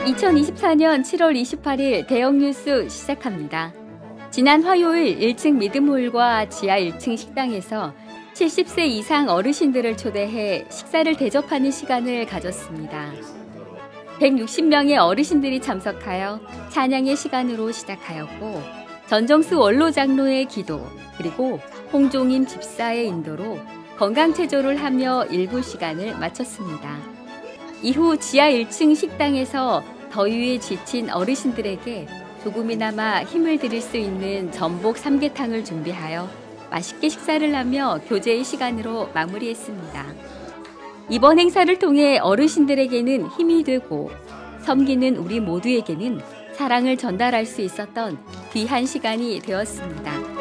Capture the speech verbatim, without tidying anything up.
이천이십사 년 칠월 이십팔일 대형 뉴스 시작합니다. 지난 화요일 일 층 미드몰과 지하 일 층 식당에서 칠십 세 이상 어르신들을 초대해 식사를 대접하는 시간을 가졌습니다. 백육십 명의 어르신들이 참석하여 찬양의 시간으로 시작하였고, 전정수 원로 장로의 기도, 그리고 홍종임 집사의 인도로 건강체조를 하며 일부 시간을 마쳤습니다. 이후 지하 일 층 식당에서 더위에 지친 어르신들에게 조금이나마 힘을 드릴 수 있는 전복 삼계탕을 준비하여 맛있게 식사를 하며 교제의 시간으로 마무리했습니다. 이번 행사를 통해 어르신들에게는 힘이 되고 섬기는 우리 모두에게는 사랑을 전달할 수 있었던 귀한 시간이 되었습니다.